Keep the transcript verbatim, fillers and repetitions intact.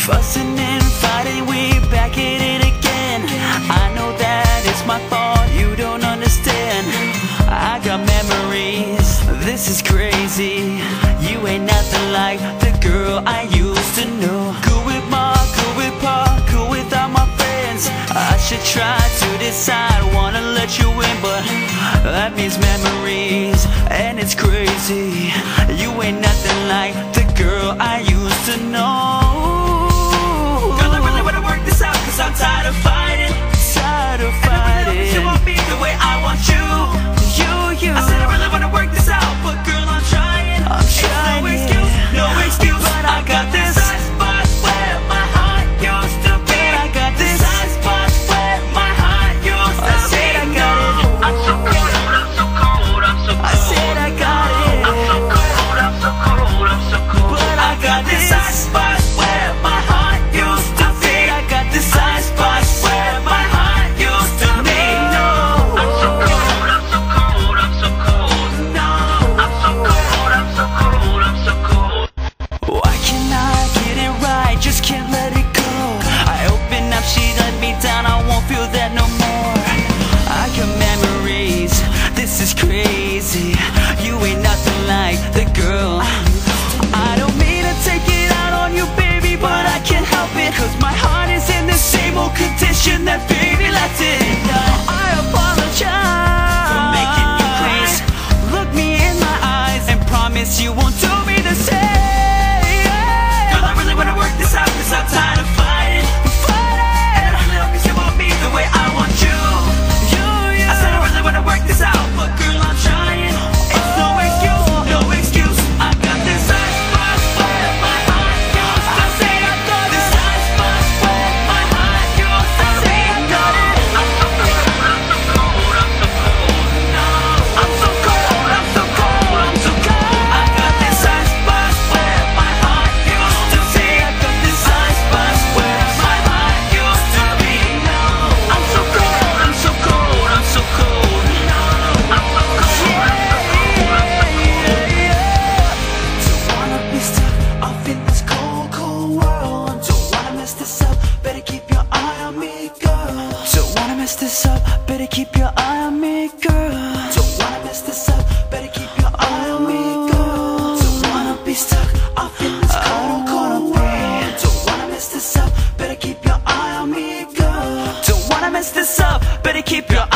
Fussing and fighting, we back at it again. I know that it's my fault, you don't understand. I got memories, this is crazy. You ain't nothing like the girl I used to know. Good with Ma, good with Pa, good with all my friends. I should try to decide, wanna let you in, but that means memories, and it's crazy. You ain't nothing like the girl I used to know. Girl, I really wanna work this out, cause I'm tired of fighting. Tired of fighting. And I really hope you want me the way I want you. You, you. I said I really wanna work this out, but girl, I'm trying. I'm trying. No excuse, no excuse, but I got this. Side spot where my heart used to be. I got this. Side spot where my heart used to be. I said I got it. I'm so cold, I'm so cold, I'm so cold. I said I got it. I'm so cold, I'm so cold, I'm so cold. But I got this. Side spot where my heart used to be. I got this. Side spot where my heart used to be. No, I'm so cold, I'm so cold, I'm so cold. No, I'm so cold, I'm so cold, I'm so cold. Why can't I get it right? Just can't let it go. I open up, she let me down, I won't feel that no more. I got memories, this is crazy. You ain't nothing like the girl. I don't mean to take it out on you, baby, but I can't help it, cause my heart is in the same old condition that baby left it. I apologize for making you crazy. Look me in my eyes and promise you won't do me the same. Girl, I really wanna work this out, cause I'm tired of fighting. And I really hope you want me the way I want you. I said I really wanna work this out, but girl, I'm trying. It's no excuse, no excuse. I got this side spot where my heart used to be. I got this side spot where my heart used to be. No, I'm so cold, I'm so cold, I'm so cold. No, I'm so cold, I'm so cold, I'm so cold. I got this side spot where my heart used to be. I got this side spot where my heart used to be. No, I'm so cold, I'm so cold, I'm so cold. No, I'm so cold, I'm so cold, I'm so cold. Don't wanna be stuck off in this cold, cold world. Don't wanna mess this up, better keep your eye on me, girl. Don't wanna mess this up, better keep your eye on me, girl. Don't wanna mess this up, better keep your eye on me, girl. Don't wanna be stuck off in this cold, cold world. Don't wanna mess this up, better keep your eye on me, girl. Don't wanna mess this up, better keep your eye